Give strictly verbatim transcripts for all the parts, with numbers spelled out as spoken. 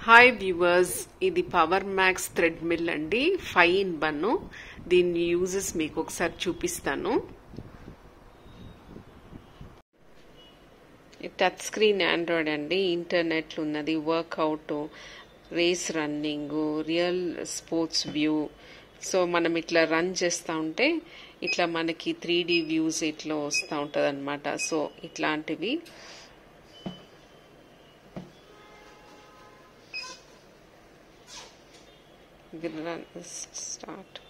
Hi viewers, ఇది power max treadmill అండి. Five in one. దీని యూజెస్ మీకు ఒకసారి చూపిస్తాను. టచ్ స్క్రీన్ ఆండ్రాయిడ్ అండి. ఇంటర్నెట్ ఉన్నది, workout, race running, real sports view. So మనం ఇట్లా రన్ చేస్తూ ఉంటే ఇట్లా మనకి త్రీ డి వ్యూస్ ఇట్లా వస్తూ ఉంటుంది అనమాట. సో ఇట్లాంటివి start.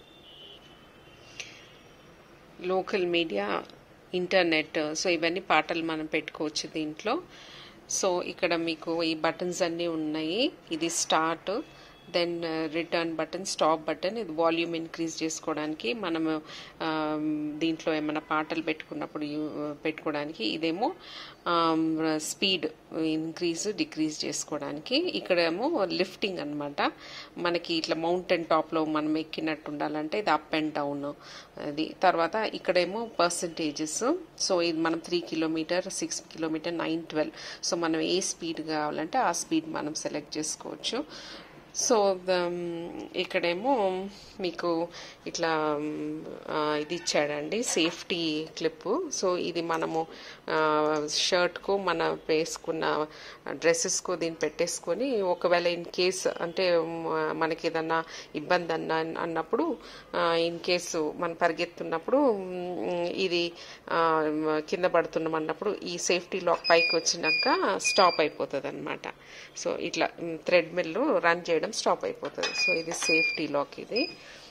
Local media, internet, so ఇవన్నీ పాటలు మనం పెట్టుకోవచ్చు దీంట్లో. సో ఇక్కడ మీకు ఈ బటన్స్ అన్నీ ఉన్నాయి. ఇది start, then return button, stop button. ఇది వాల్యూమ్ ఇంక్రీజ్ చేసుకోవడానికి, మనం దీంట్లో ఏమైనా పాటలు పెట్టుకున్నప్పుడు పెట్టుకోవడానికి. ఇదేమో స్పీడ్ ఇంక్రీజ్ డిక్రీజ్ చేసుకోవడానికి. ఇక్కడేమో లిఫ్టింగ్ అనమాట. మనకి ఇట్లా మౌంటైన్ టాప్లో మనం ఎక్కినట్టు ఉండాలంటే ఇది అప్ అండ్ డౌన్. అది తర్వాత ఇక్కడేమో పర్సంటేజెస్. సో ఇది మనం three kilometer, six kilometer, nine, twelve. So మనం ఏ స్పీడ్ కావాలంటే ఆ స్పీడ్ మనం సెలెక్ట్ చేసుకోవచ్చు. సో ఇక్కడేమో మీకు ఇట్లా ఇది ఇచ్చాడండి, సేఫ్టీ క్లిప్. సో ఇది మనము షర్ట్కు మన వేసుకున్న డ్రెస్సెస్కు దీన్ని పెట్టేసుకొని, ఒకవేళ ఇన్ కేస్ అంటే మనకి ఏదన్నా ఇబ్బంది అన్న అన్నప్పుడు ఇన్ కేసు మనం పరిగెత్తున్నప్పుడు ఇది కింద పడుతున్నాం అన్నప్పుడు ఈ సేఫ్టీ లాక్ పైకి వచ్చినాక స్టాప్ అయిపోతుంది అనమాట. సో ఇట్లా థ్రెడ్మిల్ రన్ చేయడం స్టాప్ అయిపోతుంది. సో ఇది సేఫ్టీ లాక్. ఇది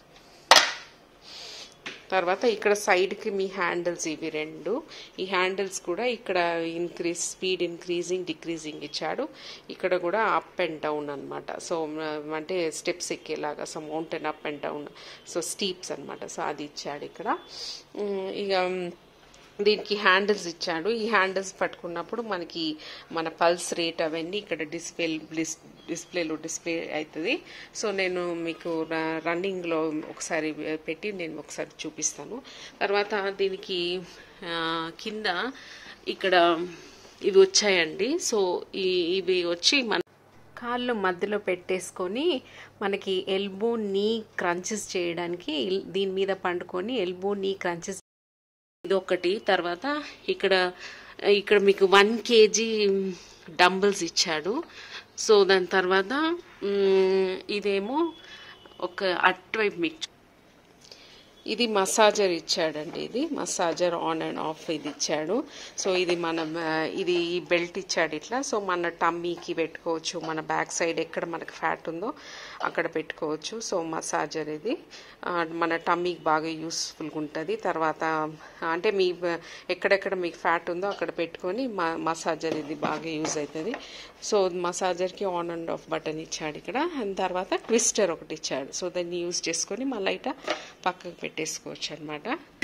తర్వాత ఇక్కడ సైడ్కి మీ హ్యాండిల్స్ ఇవి రెండు. ఈ హ్యాండిల్స్ కూడా ఇక్కడ ఇంక్రీజ్, స్పీడ్ ఇంక్రీజింగ్ డిక్రీజింగ్ ఇచ్చాడు. ఇక్కడ కూడా అప్ అండ్ డౌన్ అనమాట. సో అంటే స్టెప్స్ ఎక్కేలాగా, so mountain up and down, so steps అనమాట. సో అది ఇచ్చాడు ఇక్కడ. ఇక దీనికి హ్యాండిల్స్ ఇచ్చాడు. ఈ హ్యాండిల్స్ పట్టుకున్నప్పుడు మనకి మన పల్స్ రేట్ అవన్నీ ఇక్కడ డిస్ప్లే డిస్ప్లేలో డిస్ప్లే అవుతుంది. సో నేను మీకు రన్నింగ్లో ఒకసారి పెట్టి నేను ఒకసారి చూపిస్తాను. తర్వాత దీనికి కింద ఇక్కడ ఇవి వచ్చాయండి. సో ఇవి వచ్చి మన కాళ్ళు మధ్యలో పెట్టేసుకొని మనకి ఎల్బో నీ క్రంచెస్ చేయడానికి దీని మీద పండుకొని ఎల్బో నీ క్రంచెస్ ఇదొకటి. తర్వాత ఇక్కడ ఇక్కడ మీకు వన్ కేజీ డంబుల్స్ ఇచ్చాడు. సో దాని తర్వాత ఇదేమో ఒక అటువైపు మీకు ఇది మసాజర్ ఇచ్చాడండి. ఇది మసాజర్ ఆన్ అండ్ ఆఫ్ ఇది ఇచ్చాడు. సో ఇది మనం ఇది ఈ బెల్ట్ ఇచ్చాడు ఇట్లా. సో మన టమ్మీకి పెట్టుకోవచ్చు, మన బ్యాక్ సైడ్ ఎక్కడ మనకు ఫ్యాట్ ఉందో అక్కడ పెట్టుకోవచ్చు. సో మసాజర్ ఇది మన టమ్మీకి బాగా యూస్ఫుల్గా ఉంటుంది. తర్వాత అంటే మీ ఎక్కడెక్కడ మీకు ఫ్యాట్ ఉందో అక్కడ పెట్టుకొని మసాజర్ ఇది బాగా యూజ్ అవుతుంది. సో మసాజర్కి ఆన్ అండ్ ఆఫ్ బటన్ ఇచ్చాడు ఇక్కడ. అండ్ తర్వాత ట్విస్టర్ ఒకటి ఇచ్చాడు. సో దాన్ని యూజ్ చేసుకొని మళ్ళీ ఇట పక్కకు పెట్టేసుకోవచ్చు అనమాట.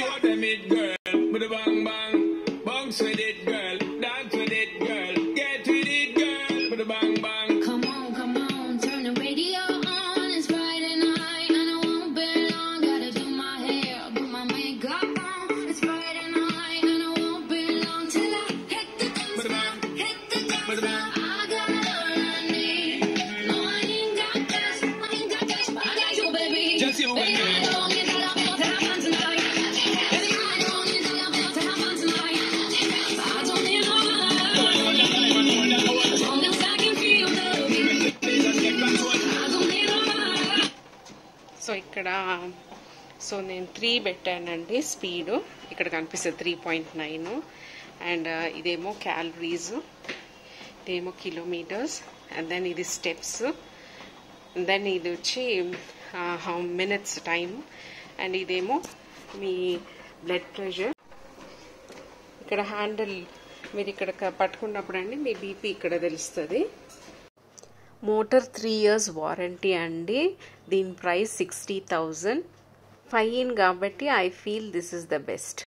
సో ఇక్కడ సో నేను త్రీ పెట్టానండి స్పీడ్. ఇక్కడ కనిపిస్తుంది త్రీ పాయింట్ నైన్. అండ్ ఇదేమో క్యాలరీస్, ఇదేమో కిలోమీటర్స్, అండ్ దెన్ ఇది స్టెప్స్, దెన్ ఇది వచ్చి హౌ మినిట్స్ టైమ్, అండ్ ఇదేమో మీ బ్లడ్ ప్రెషర్. ఇక్కడ హ్యాండిల్ మీరు ఇక్కడ పట్టుకున్నప్పుడు అండి మీ బీపీ ఇక్కడ తెలుస్తుంది. మోటార్ త్రీ ఇయర్స్ వారంటీ అండి. దీని price sixty thousand. Five in కాబట్టి I feel this is the best.